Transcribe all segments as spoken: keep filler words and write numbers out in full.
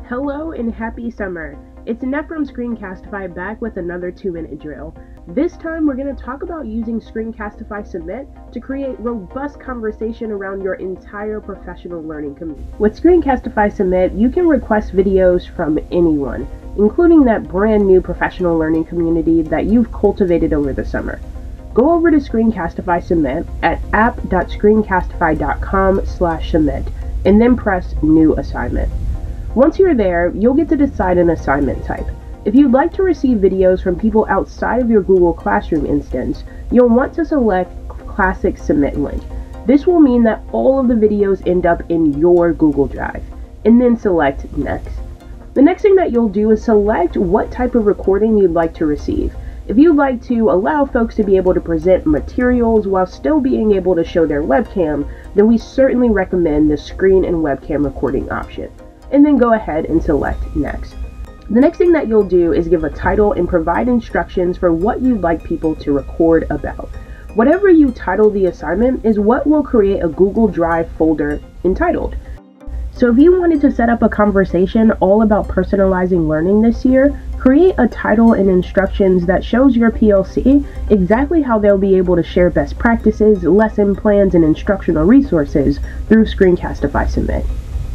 Hello and happy summer. It's Annette from Screencastify back with another two minute drill. This time we're going to talk about using Screencastify Submit to create robust conversation around your entire professional learning community. With Screencastify Submit, you can request videos from anyone, including that brand new professional learning community that you've cultivated over the summer. Go over to Screencastify Submit at app dot screencastify dot com slash submit and then press New Assignment. Once you're there, you'll get to decide an assignment type. If you'd like to receive videos from people outside of your Google Classroom instance, you'll want to select Classic Submit Link. This will mean that all of the videos end up in your Google Drive, and then select Next. The next thing that you'll do is select what type of recording you'd like to receive. If you'd like to allow folks to be able to present materials while still being able to show their webcam, then we certainly recommend the screen and webcam recording option. And then go ahead and select Next. The next thing that you'll do is give a title and provide instructions for what you'd like people to record about. Whatever you title the assignment is what will create a Google Drive folder entitled. So if you wanted to set up a conversation all about personalizing learning this year, create a title and instructions that shows your P L C exactly how they'll be able to share best practices, lesson plans, and instructional resources through Screencastify Submit.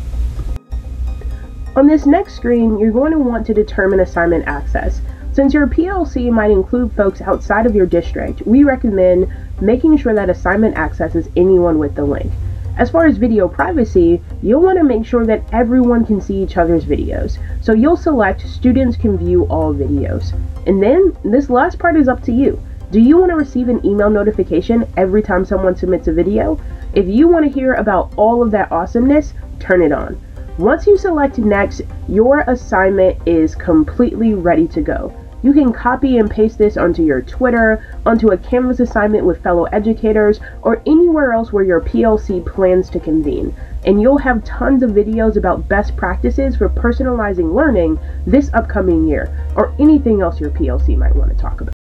On this next screen, you're going to want to determine assignment access. Since your P L C might include folks outside of your district, we recommend making sure that assignment accesses anyone with the link. As far as video privacy, you'll want to make sure that everyone can see each other's videos. So you'll select Students Can View All Videos. And then, this last part is up to you. Do you want to receive an email notification every time someone submits a video? If you want to hear about all of that awesomeness, turn it on. Once you select Next, your assignment is completely ready to go. You can copy and paste this onto your Twitter, onto a Canvas assignment with fellow educators, or anywhere else where your P L C plans to convene. And you'll have tons of videos about best practices for personalizing learning this upcoming year, or anything else your P L C might want to talk about.